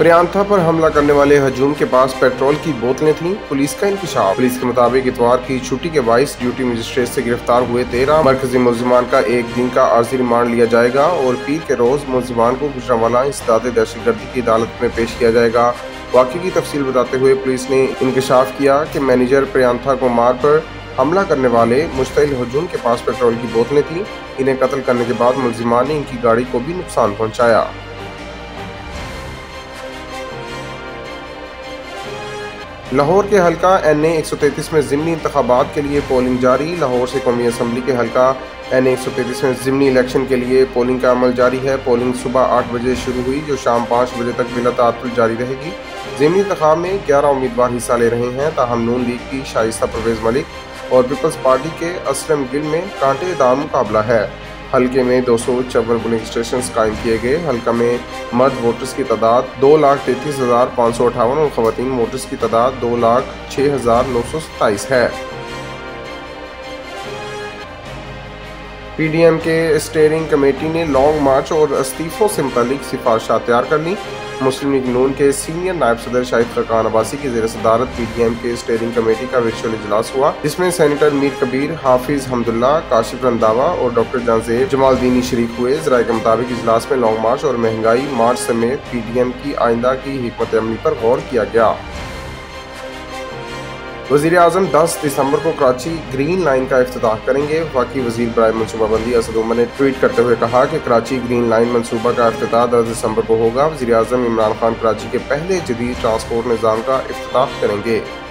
प्रियांथा पर हमला करने वाले हजूम के पास पेट्रोल की बोतलें थीं, पुलिस का इंकशाफ। पुलिस के मुताबिक इतवार की छुट्टी के बाइस ड्यूटी मजिस्ट्रेट से गिरफ्तार हुए 13 मरकजी मुल्जिमान का एक दिन का आर्जी रिमांड लिया जाएगा और पीर के रोज मुल्जिमान को गुजरांवाला इंसदाद दहशतगर्दी की अदालत में पेश किया जाएगा। वाक़े की तफसील बताते हुए पुलिस ने इंकशाफ किया कि मैनेजर प्रियांथा कुमार पर हमला करने वाले मुश्तइल हजूम के पास पेट्रोल की बोतलें थीं। इन्हें कत्ल करने के बाद मुल्जिमान ने इनकी गाड़ी को भी नुकसान पहुँचाया। लाहौर के हल्का NA 133 में ज़िमनी इंतखाबात के लिए पोलिंग जारी। लाहौर से कौमी असम्बली के हल्का NA 133 में ज़िमनी इलेक्शन के लिए पोलिंग का अमल जारी है। पोलिंग सुबह 8 बजे शुरू हुई, जो शाम 5 बजे तक बिला ताअत्तुल जारी रहेगी। ज़िमनी इंतखाब में 11 उम्मीदवार हिस्सा ले रहे हैं, ताहम नून लीग की शाइस्ता परवेज़ मलिक और पीपल्स पार्टी के असलम गिल में कांटेदार मुकाबला है। हल्के में 254 पोलिंग स्टेशन कायम किए गए। हल्का में मर्द वोटर्स की तादाद 2,33,558 और ख़वातीन वोटर्स की तादाद 2,06,927 है। PDM के स्टीयरिंग कमेटी ने लॉन्ग मार्च और इस्तीफों से मुतालिक सिफारिशात तैयार कर ली। मुस्लिम लीग नून के सीनियर नायब सदर शाहिद खकान अब्बासी की ज़ेर सदारत PDM के स्टीयरिंग कमेटी का वर्चुअल इजलास हुआ, जिसमें सेनेटर मीर कबीर, हाफिज हमदुल्ला, काशिफ रंधावा और डॉक्टर जानजेब जमालदीनी शरीक हुए। ज़राए के मुताबिक इजलास में लॉन्ग मार्च और महंगाई मार्च समेत PDM की आइंदा की हिकमत अमली पर गौर किया गया। वज़ीर आज़म 10 दिसंबर को कराची ग्रीन लाइन का इफ्तिताह करेंगे। वफाकी वज़ीर बराए मनसूबाबंदी असद उमर ने ट्वीट करते हुए कहा कि कराची ग्रीन लाइन मनसूबा का इफ्तिताह 10 दिसंबर को होगा। वज़ीर आज़म इमरान खान कराची के पहले जदीद ट्रांसपोर्ट निज़ाम का इफ्तिताह करेंगे।